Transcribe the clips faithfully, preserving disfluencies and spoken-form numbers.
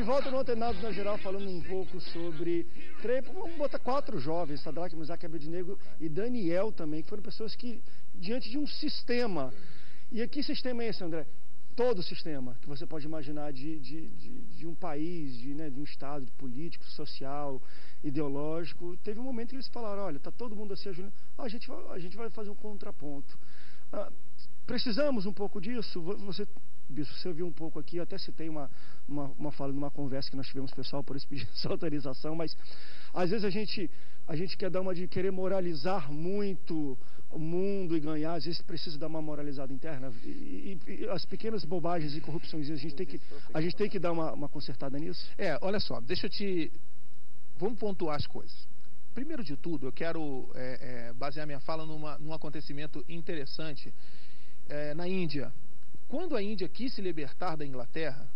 volta no Antenado na Geral falando um pouco sobre... Três, vamos botar quatro jovens, Sadraque, Mesaque, Abednego e Daniel também, que foram pessoas que, diante de um sistema... E que sistema é esse, André? Todo o sistema que você pode imaginar de, de, de, de um país, de, né, de um estado, de político, social, ideológico. Teve um momento que eles falaram, olha, está todo mundo assim, ah, a, gente vai, a gente vai fazer um contraponto. Ah, precisamos um pouco disso? Você, Bispo, você ouviu um pouco aqui, eu até citei uma, uma, uma fala numa conversa que nós tivemos, pessoal, por isso pedir essa autorização, mas às vezes a gente, a gente quer dar uma de querer moralizar muito o mundo e ganhar, às vezes precisa dar uma moralizada interna, e, e, e as pequenas bobagens e corrupções, a gente tem que, a gente tem que dar uma, uma consertada nisso. É, olha só, deixa eu te... Vamos pontuar as coisas. Primeiro de tudo, eu quero é, é, basear minha fala numa, num acontecimento interessante é, na Índia. Quando a Índia quis se libertar da Inglaterra,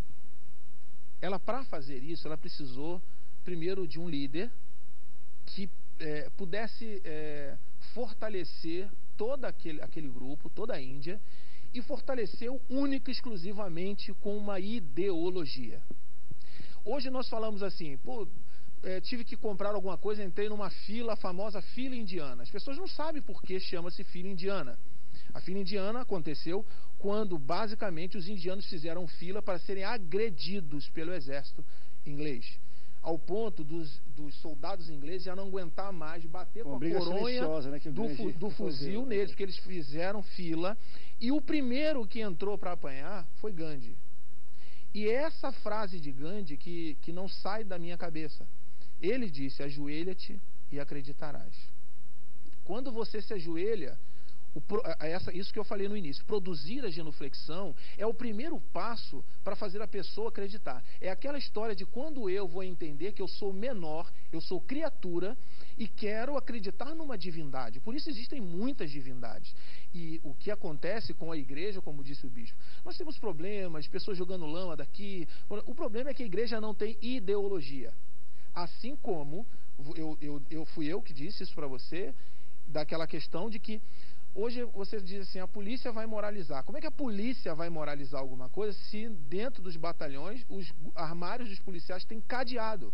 ela, para fazer isso, ela precisou primeiro de um líder que é, pudesse é, fortalecer todo aquele, aquele grupo, toda a Índia, e fortaleceu única e exclusivamente com uma ideologia. Hoje nós falamos assim, pô, é, tive que comprar alguma coisa, entrei numa fila, a famosa fila indiana. As pessoas não sabem por que chama-se fila indiana. A fila indiana aconteceu quando, basicamente, os indianos fizeram fila para serem agredidos pelo exército inglês. Ao ponto dos, dos soldados ingleses já não aguentar mais bater com a coronha, né, do, fu, do fuzil neles, porque eles fizeram fila. E o primeiro que entrou para apanhar foi Gandhi. E essa frase de Gandhi que, que não sai da minha cabeça. Ele disse, ajoelha-te e acreditarás. Quando você se ajoelha, o, essa, isso que eu falei no início, produzir a genuflexão é o primeiro passo para fazer a pessoa acreditar. É aquela história de quando eu vou entender que eu sou menor, eu sou criatura e quero acreditar numa divindade. Por isso existem muitas divindades. E o que acontece com a igreja, como disse o bispo, nós temos problemas, pessoas jogando lama daqui. O problema é que a igreja não tem ideologia. Assim como, eu, eu, eu fui eu que disse isso para você, daquela questão de que hoje você diz assim, a polícia vai moralizar. Como é que a polícia vai moralizar alguma coisa se dentro dos batalhões os armários dos policiais têm cadeado?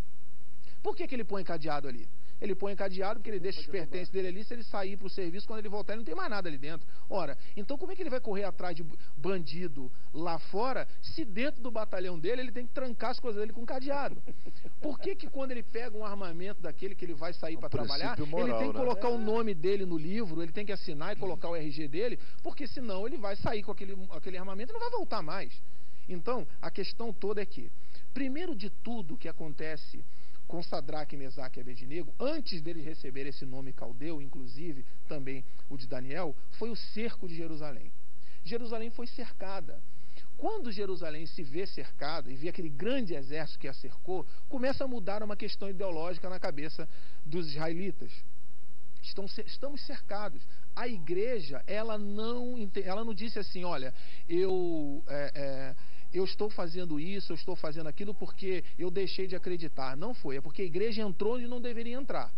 Por que que ele põe cadeado ali? Ele põe cadeado porque ele deixa os pertences dele ali, se ele sair para o serviço, quando ele voltar, ele não tem mais nada ali dentro. Ora, então como é que ele vai correr atrás de bandido lá fora, se dentro do batalhão dele, ele tem que trancar as coisas dele com cadeado? Por que que quando ele pega um armamento daquele que ele vai sair para trabalhar, moral, ele tem que colocar, né, o nome dele no livro, ele tem que assinar e colocar o R G dele, porque senão ele vai sair com aquele, aquele armamento e não vai voltar mais. Então, a questão toda é que, primeiro de tudo que acontece com Sadraque, Mesaque e Abednego, antes deles receber esse nome caldeu, inclusive também o de Daniel, foi o cerco de Jerusalém. Jerusalém foi cercada. Quando Jerusalém se vê cercada e vê aquele grande exército que a cercou, começa a mudar uma questão ideológica na cabeça dos israelitas. Estão, estamos cercados. A igreja, ela não, ela não disse assim, olha, eu... É, é, eu estou fazendo isso, eu estou fazendo aquilo porque eu deixei de acreditar. Não foi, é porque a igreja entrou onde não deveria entrar.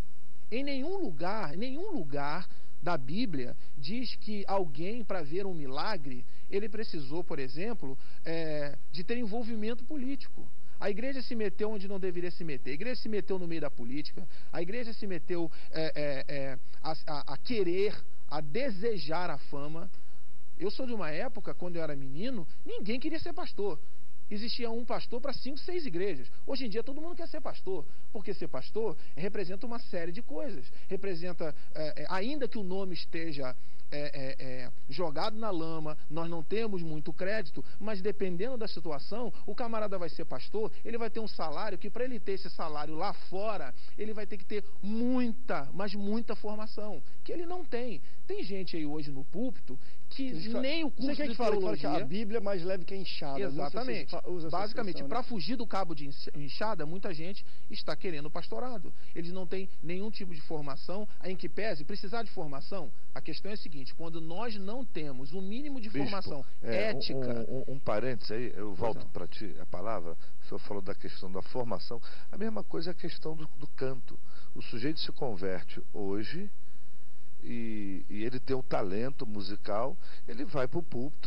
Em nenhum lugar, nenhum lugar da Bíblia diz que alguém, para ver um milagre, ele precisou, por exemplo, é, de ter envolvimento político. A igreja se meteu onde não deveria se meter. A igreja se meteu no meio da política. A igreja se meteu é, é, é, a, a, a querer, a desejar a fama. Eu sou de uma época, quando eu era menino, ninguém queria ser pastor. Existia um pastor para cinco, seis igrejas. Hoje em dia todo mundo quer ser pastor, porque ser pastor representa uma série de coisas. Representa, é, ainda que o nome esteja é, é, é, jogado na lama, nós não temos muito crédito, mas dependendo da situação, o camarada vai ser pastor, ele vai ter um salário que, para ele ter esse salário lá fora, ele vai ter que ter muita, mas muita formação, que ele não tem. Tem gente aí hoje no púlpito que nem o curso de teologia... Fala que a Bíblia é mais leve que a enxada. Exatamente. Se Basicamente, para, né, fugir do cabo de enxada, muita gente está querendo pastorado. Eles não têm nenhum tipo de formação, em que pese precisar de formação. A questão é a seguinte, quando nós não temos o um mínimo de Bispo, formação é, ética... Um, um, um parênteses aí, eu volto para ti a palavra, o senhor falou da questão da formação, a mesma coisa é a questão do, do canto. O sujeito se converte hoje... E, e ele tem um talento musical, ele vai para o púlpito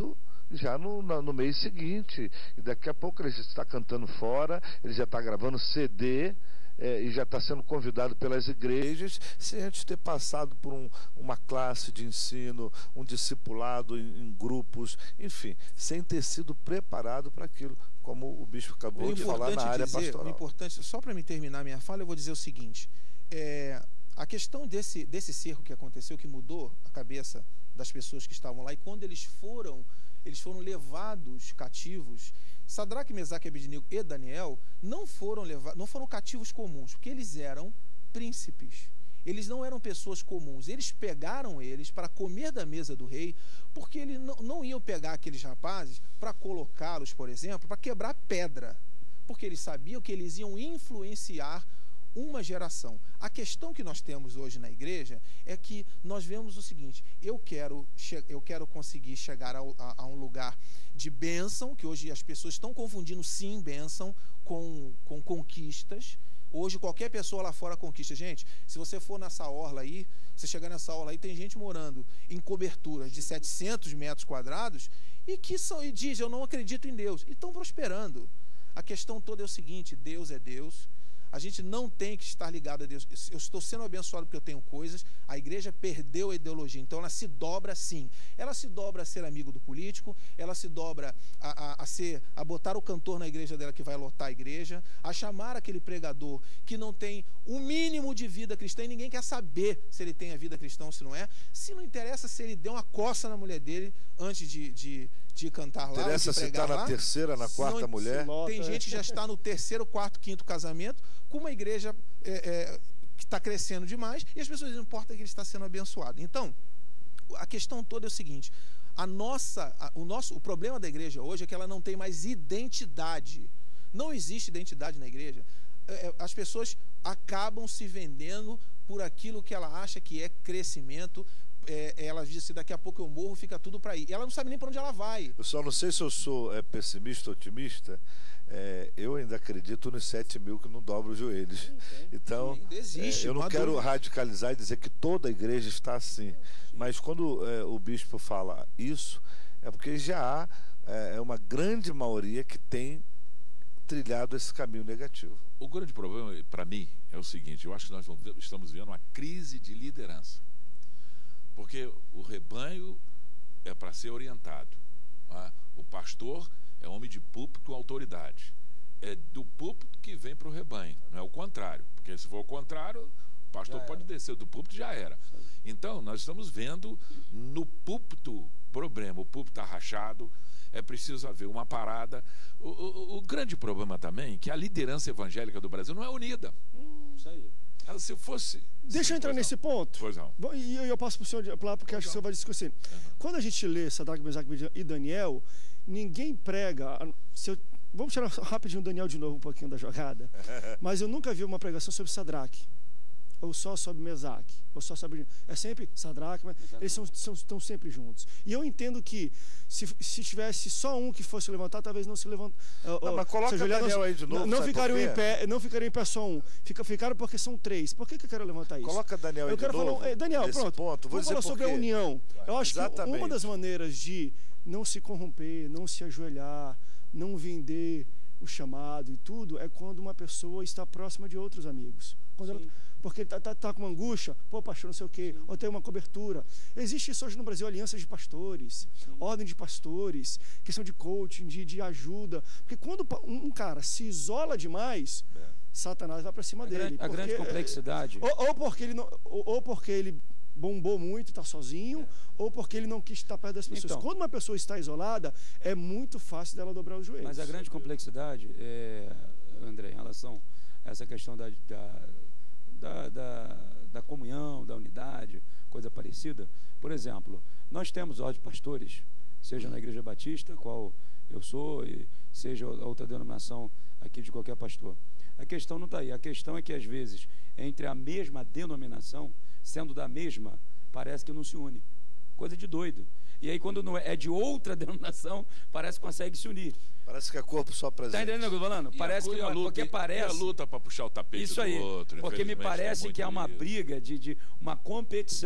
já no, no, no mês seguinte. E daqui a pouco ele já está cantando fora, ele já está gravando C D, é, e já está sendo convidado pelas igrejas, sem antes ter passado por um, uma classe de ensino, um discipulado em, em grupos, enfim, sem ter sido preparado para aquilo, como o bispo acabou de falar na área dizer, pastoral. O importante, só para me terminar minha fala, eu vou dizer o seguinte, é, a questão desse, desse cerco que aconteceu, que mudou a cabeça das pessoas que estavam lá, e quando eles foram, eles foram levados cativos, Sadraque, Mesaque, Abednego e Daniel não foram, levados, não foram cativos comuns, porque eles eram príncipes. Eles não eram pessoas comuns. Eles pegaram eles para comer da mesa do rei, porque eles não, não iam pegar aqueles rapazes para colocá-los, por exemplo, para quebrar pedra, porque eles sabiam que eles iam influenciar uma geração. A questão que nós temos hoje na igreja é que nós vemos o seguinte: eu quero, eu quero conseguir chegar a, a, a um lugar de bênção, que hoje as pessoas estão confundindo sim bênção com, com conquistas. Hoje qualquer pessoa lá fora conquista. Gente, se você for nessa orla aí, você chegar nessa orla aí, tem gente morando em coberturas de setecentos metros quadrados e que são, e diz, eu não acredito em Deus, e estão prosperando. A questão toda é o seguinte: Deus é Deus. A gente não tem que estar ligado a Deus. Eu estou sendo abençoado porque eu tenho coisas. A igreja perdeu a ideologia, então ela se dobra sim. Ela se dobra a ser amigo do político, ela se dobra a, a, a, ser, a botar o cantor na igreja dela que vai lotar a igreja, a chamar aquele pregador que não tem o mínimo de vida cristã, e ninguém quer saber se ele tem a vida cristã ou se não é. Se não interessa se ele deu uma coça na mulher dele antes de, de, de cantar lá. Interessa se está na terceira, na quarta não, mulher. Tem gente que já está no terceiro, quarto, quinto casamento, com uma igreja é, é, que está crescendo demais, e as pessoas não importa que ele está sendo abençoado. Então, a questão toda é o seguinte: a nossa, a, o, nosso, o problema da igreja hoje é que ela não tem mais identidade. Não existe identidade na igreja. É, as pessoas acabam se vendendo por aquilo que ela acha que é crescimento. É, ela diz assim: daqui a pouco eu morro, fica tudo para ir. E ela não sabe nem para onde ela vai. Eu só não sei se eu sou é, pessimista ou otimista. É, eu ainda acredito nos sete mil que não dobram os joelhos. Sim, sim. Então, existe, é, eu não quero dúvida. radicalizar e dizer que toda a igreja está assim. Sim. Mas quando é, o bispo fala isso, é porque já há é, uma grande maioria que tem trilhado esse caminho negativo. O grande problema, para mim, é o seguinte: eu acho que nós vamos, estamos vivendo uma crise de liderança. Porque o rebanho é para ser orientado. Né? O pastor é homem de púlpito com autoridade. É do púlpito que vem para o rebanho, não é o contrário. Porque se for o contrário, o pastor pode descer do púlpito, já era. Então, nós estamos vendo no púlpito problema. O púlpito está rachado, é preciso haver uma parada. O, o, o grande problema também é que a liderança evangélica do Brasil não é unida. Hum, isso aí. Ela, se fosse... Deixa eu entrar nesse não. ponto. Pois não. E eu, eu passo para o senhor lá, porque pois acho não. que o senhor vai discutir. Uhum. Quando a gente lê Sadraque, Mesaque e Daniel, ninguém prega... Se eu, vamos tirar rapidinho o Daniel de novo um pouquinho da jogada. Mas eu nunca vi uma pregação sobre Sadraque. Ou só sobre Mesaque. Ou só sobre... É sempre Sadraque, mas eles são, são, estão sempre juntos. E eu entendo que se, se tivesse só um que fosse levantar, talvez não se levanta. Não, mas coloca o Daniel aí de novo. Não, não ficariam em pé, não ficariam em pé só um. Fica, ficaram porque são três. Por que, que eu quero levantar isso? Coloca Daniel aí eu de quero novo. Falar, Daniel, pronto. Ponto. Vou Vamos falar sobre a união. Eu acho Exatamente. que uma das maneiras de não se corromper, não se ajoelhar, não vender o chamado e tudo, é quando uma pessoa está próxima de outros amigos. Quando ela, porque está tá, tá com uma angústia, pô, pastor, não sei o quê, Sim. ou tem uma cobertura. Existe isso hoje no Brasil, alianças de pastores, Sim. ordem de pastores, questão de coaching, de, de ajuda. Porque quando um cara se isola demais, é. Satanás vai para cima a dele. Grande, a porque, grande complexidade. Ou, ou, porque ele não, ou, ou porque ele bombou muito, está sozinho, é. ou porque ele não quis estar perto das pessoas. Então, quando uma pessoa está isolada, é muito fácil dela dobrar os joelhos. Mas a grande complexidade, é, André, em relação a essa questão da, da, da, da, da comunhão, da unidade, coisa parecida. Por exemplo, nós temos ordem de pastores, seja na Igreja Batista, qual eu sou, e seja outra denominação aqui de qualquer pastor. A questão não está aí. A questão é que, às vezes, entre a mesma denominação, sendo da mesma, parece que não se une. Coisa de doido. E aí, quando não é, é de outra denominação, parece que consegue se unir. Parece que é corpo só presente. Está entendendo o que eu estou falando? E parece a, que a luta, porque parece. E a luta para puxar o tapete isso aí, do outro. Porque me parece é que há uma isso. briga de, de uma competição.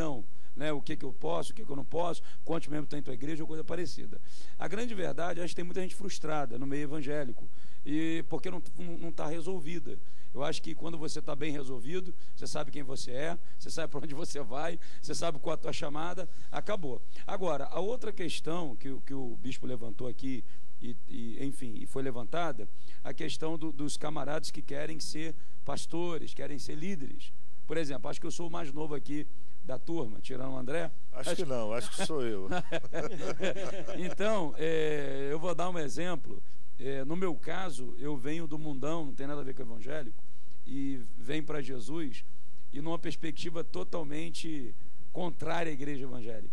né? O que, que eu posso, o que, que eu não posso, quantos membros tem tua igreja ou coisa parecida. A grande verdade, acho que tem muita gente frustrada no meio evangélico, e porque não está resolvida. Eu acho que quando você está bem resolvido, você sabe quem você é, você sabe para onde você vai, você sabe qual a tua chamada, acabou. Agora, a outra questão que, que o bispo levantou aqui, e, e, enfim, e foi levantada, a questão do, dos camaradas que querem ser pastores, querem ser líderes. Por exemplo, acho que eu sou o mais novo aqui da turma, tirando o André. Acho, acho que não, acho que sou eu. Então, é, eu vou dar um exemplo. É, no meu caso, eu venho do mundão, não tem nada a ver com o evangélico, e venho para Jesus, e numa perspectiva totalmente contrária à igreja evangélica.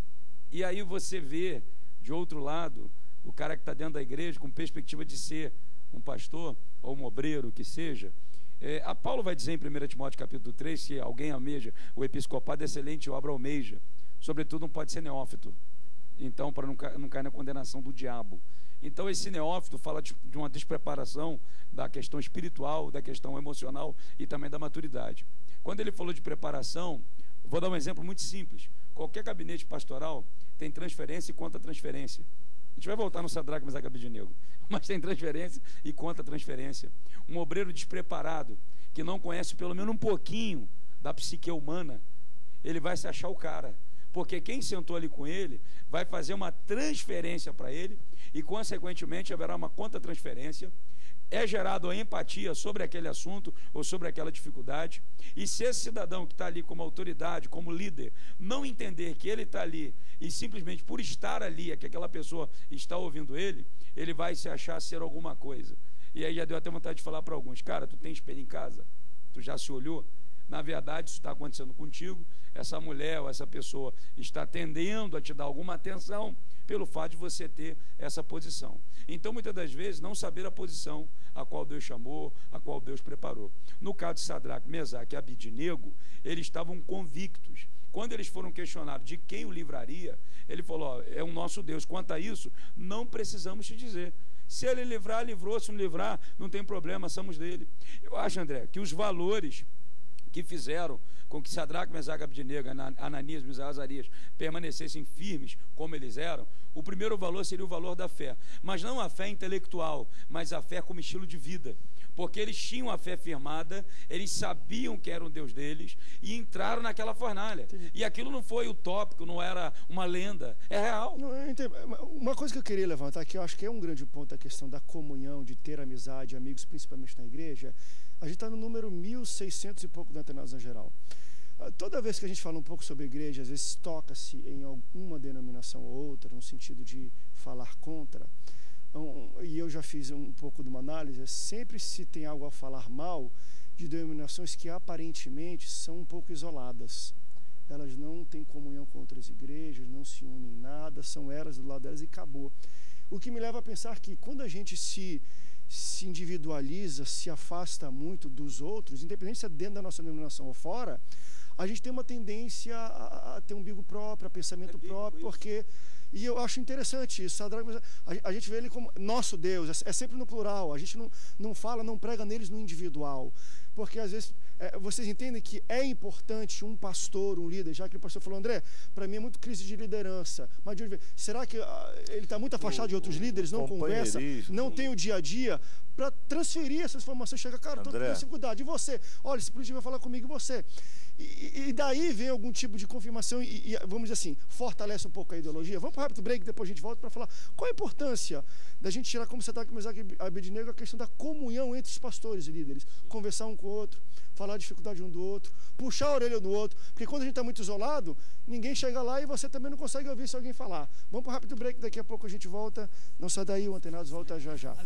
E aí você vê, de outro lado, o cara que está dentro da igreja, com perspectiva de ser um pastor, ou um obreiro, o que seja. É, a Paulo vai dizer em primeiro Timóteo capítulo três, se alguém almeja o episcopado é excelente obra almeja, sobretudo não pode ser neófito, então para não, ca não cair na condenação do diabo. Então esse neófito fala de, de uma despreparação da questão espiritual, da questão emocional e também da maturidade. Quando ele falou de preparação, vou dar um exemplo muito simples. Qualquer gabinete pastoral tem transferência e contra-transferência. A gente vai voltar no Sadraque, Mesaque e Abednego, mas tem transferência e contra-transferência. Um obreiro despreparado, que não conhece pelo menos um pouquinho da psique humana, ele vai se achar o cara, porque quem sentou ali com ele vai fazer uma transferência para ele e, consequentemente, haverá uma contra-transferência. É gerado a empatia sobre aquele assunto ou sobre aquela dificuldade, e se esse cidadão que está ali como autoridade, como líder, não entender que ele está ali e simplesmente por estar ali é que aquela pessoa está ouvindo ele, ele vai se achar ser alguma coisa. E aí já deu até vontade de falar para alguns: cara, tu tem espelho em casa? Tu já se olhou? Na verdade, isso está acontecendo contigo. Essa mulher ou essa pessoa está tendendo a te dar alguma atenção pelo fato de você ter essa posição. Então, muitas das vezes, não saber a posição a qual Deus chamou, a qual Deus preparou. No caso de Sadraque, Mesaque e Abednego, eles estavam convictos. Quando eles foram questionados de quem o livraria, ele falou: ó, é o nosso Deus. Quanto a isso, não precisamos te dizer. Se ele livrar, livrou. Se não livrar, não tem problema, somos dele. Eu acho, André, que os valores que fizeram com que Sadraque, Mesaque e Abednego, Ananias, Misael e Azarias permanecessem firmes como eles eram, o primeiro valor seria o valor da fé, mas não a fé intelectual, mas a fé como estilo de vida, porque eles tinham a fé firmada, eles sabiam que era o Deus deles e entraram naquela fornalha. Entendi. E aquilo não foi utópico, não era uma lenda, é real. Não, uma coisa que eu queria levantar aqui, eu acho que é um grande ponto, a questão da comunhão, de ter amizade, amigos, principalmente na igreja. A gente está no número mil e seiscentos e pouco da Antenados na geral. Toda vez que a gente fala um pouco sobre igreja, às vezes toca-se em alguma denominação ou outra, no sentido de falar contra. Um, e eu já fiz um pouco de uma análise, sempre se tem algo a falar mal de denominações que aparentemente são um pouco isoladas. Elas não têm comunhão com outras igrejas, não se unem em nada, são elas do lado delas e acabou. O que me leva a pensar que quando a gente se... se individualiza, se afasta muito dos outros, independente se é dentro da nossa denominação ou fora, a gente tem uma tendência a, a ter um umbigo próprio, a pensamento é próprio, porque... E eu acho interessante isso. A, a gente vê ele como nosso Deus, é, é sempre no plural, a gente não, não fala, não prega neles no individual. Porque às vezes é, vocês entendem que é importante um pastor, um líder, já que o pastor falou: André, para mim é muito crise de liderança. Mas de, será que ah, ele está muito afastado o, de outros líderes, não conversa, não tem o dia a dia para transferir essas informações? Chega, cara, estou com dificuldade. E você? Olha, esse político vai falar comigo, e você? E, e daí vem algum tipo de confirmação e, e, vamos dizer assim, fortalece um pouco a ideologia. Vamos para um rápido break, depois a gente volta para falar qual a importância da gente tirar, como você está aqui, Mesaque e Abednego, a questão da comunhão entre os pastores e líderes. Conversar um com o outro, falar a dificuldade um do outro, puxar a orelha um do outro, porque quando a gente está muito isolado, ninguém chega lá e você também não consegue ouvir se alguém falar. Vamos para um rápido break, daqui a pouco a gente volta. Não sai daí, o Antenados volta já já.